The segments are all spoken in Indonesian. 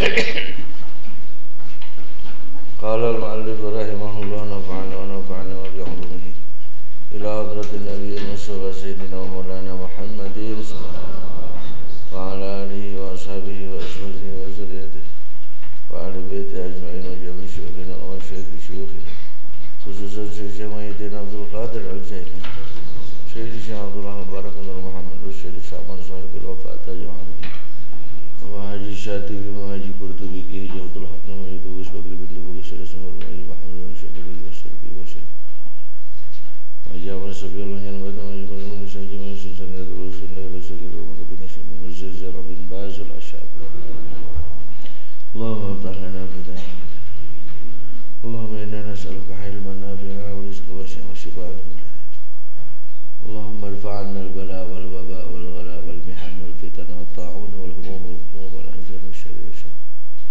Qala al-mu'allif rahimahullah nafa'ana wa nafa'ana wa bi'ulumihi ila hadratin nabiyyi Mustafa sayyidina wa maulana Muhammadin wa ala alihi wa ashabihi wa azwajihi wa zurriyyatihi wa ahli baiti ajma'in wa jami' syuyukhina wa syuyukhi syuyukhina khususan Syekh Muhyiddin Abdul Qadir Al-Jailani Syekh Abdullah Mubarak Muhammad Syekh Syahman Sahibil Wafat Al-Jawahari wa Haji Syatibi wa Haji Qurtubi Ki Abdul Haq nama itu Gus Bakri bin Tubuh Syekh Sumar Haji Muhammad Syekh Abdul Wasirki wa Syekh Haji Amal Sabi Allah yang berkata Haji Qurtubi Manusia Haji Manusia Sangat Rasul Allah Rasul Rumah Rabbi Nasir Muzazzar Rabin Bazul Asyab Allahumma ta'ala fitana Allahumma inna nas'aluka ilman nafi'a wa rizqa wasi'a wa shifa'an Allahumma irfa'anna al-bala wal waba wal ghala wal mihan wal fitan wal ta'un wal humum wal qum wal ahzan wal syarri wal syarri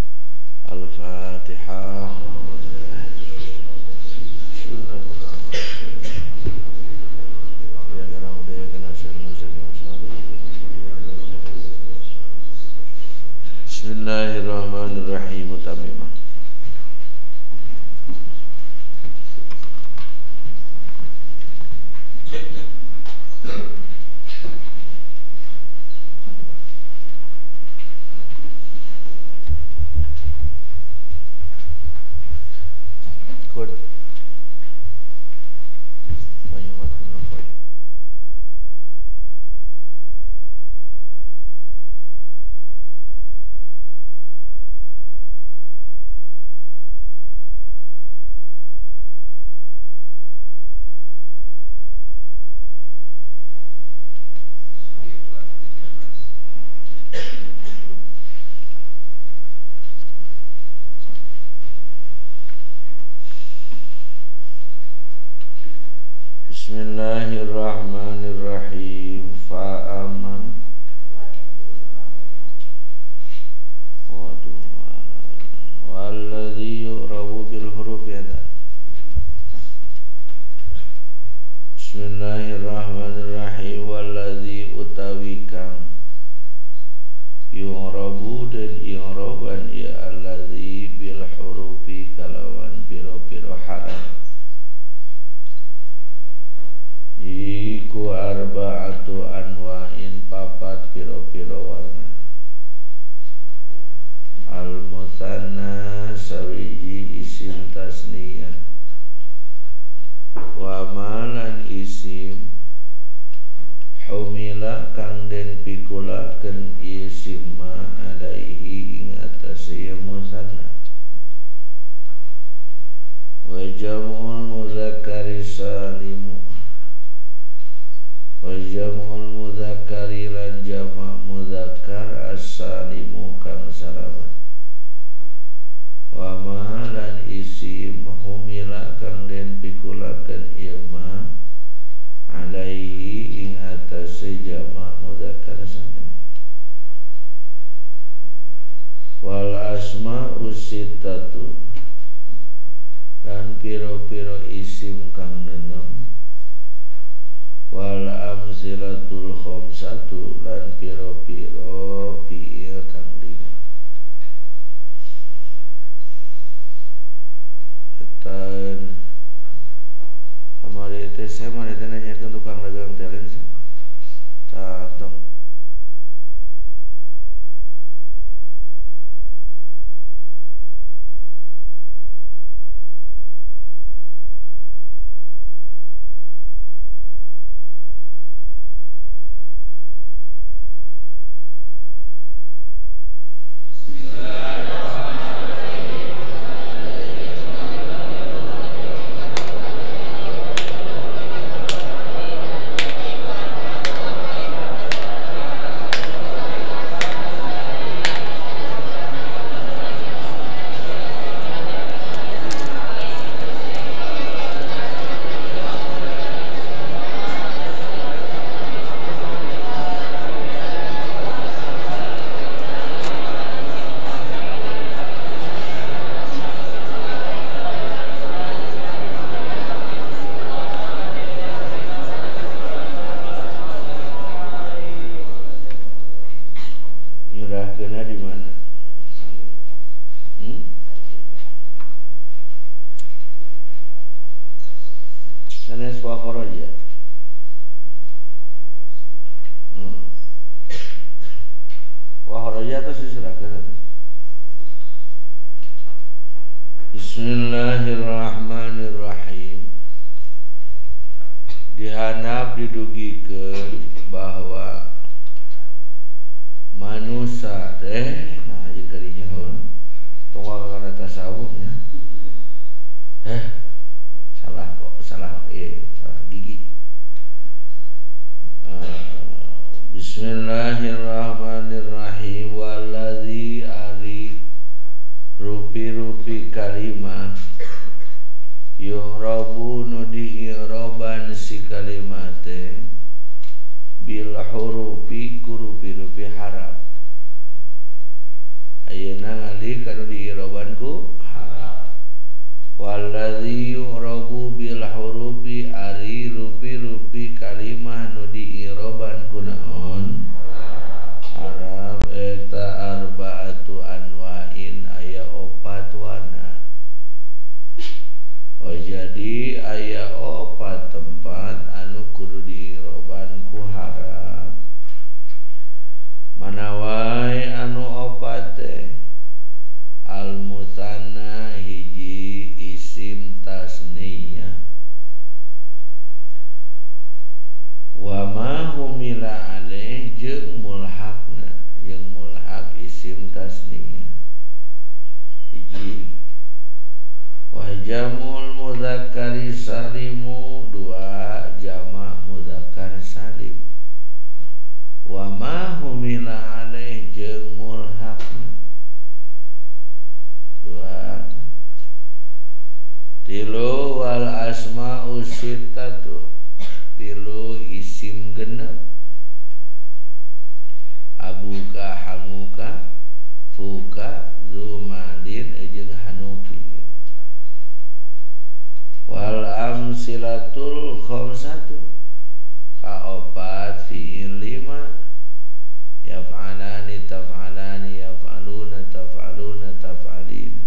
Al-Fatihah Bismillahirrahmanirrahim Utamimah Bismillahirrahmanirrahim Fa'aman Walladhi yu'rabu bil huruf yada Bismillahirrahmanirrahim Walladhi utawikang yu'rabu dan i'raban ya alladhi bil hurufi kalawan piro-piro haraf Iku arba'atu anwa'in papat piro-piro warna Al-Muthanna sawiji isim tasniyah Wa malan isim Humila kang den pikulaken isim ma alaihi ing atase muthanna Wa jam'ul mudzakkari salimu wa jam'ul mudzakkari lan jama' mudzakkar as-salimu kang salamat wa ma lan isim humila kang den pikulaken ieu ma alaihi ing atase jama' mudzakkar salim wal asma'u sittatu lan piro-piro isim kang nenem wal amsilatul khamsatu lan piro-piro fi'il kang 5 dan amari teh saya mah nanyakeun tukang dagang talent tatang Sanes wa kharaja. Wa kharaja itu sisirakan. Bismillahirrahmanirrahim. Dihanap didugikeun bahwa manusia nah jadi kadinya heula tong kana tasawufnya salah gigi. Bismillahirrahmanirrahim. Waladzi ari rupi-rupi kalimah yuhrabu nu diiroban si kalimate bil hurufi kurupi-rupi harap. Ayeuna ngali kanu diiroban ku harap. Waladzi yuhrabu bil hurufi ari rupi-rupi kalimah nu diiroban ku naon harap. Eta arba'atu anwa'in aya opat wana. Oh jadi aya opat tempat anu kudu diiroban ku harap. Mana wae anu opat teh al musanna hiji isim tasniyah wa ma humila alaih jeung mulhaqna jeung mulhaq isim tasniyah hiji. Wa jamul mudzakkari salimu dua jamak mudzakkar salim. Wa ma humila alaih jeung mulhaqna dua. Tilu wal asma'u sittatu tilu isim genep. Abuka hamuka fuka zumadin jeung hanuki. Wal amsilatul khamsatu kaopat fi'il lima yaf'alani taf'alani yaf'aluna taf'aluna taf'alina.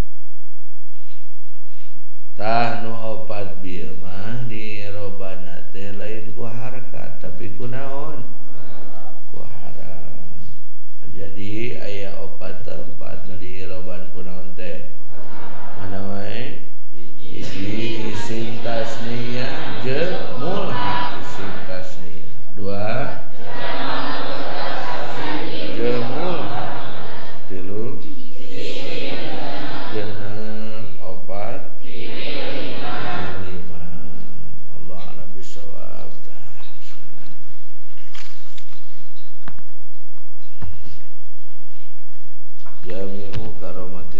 Tah nu opat bieu mah di robana teh lain ku harakat tapi ku naon ku harap. Jadi aya opat tempat nu di roban ku naon teh mana wae hiji isim tasniyah jeung mulhaq isim tasniyah dua jeung mulhaq tilu genep opat lima. Allah a'lam bishawab. Jami'u karomat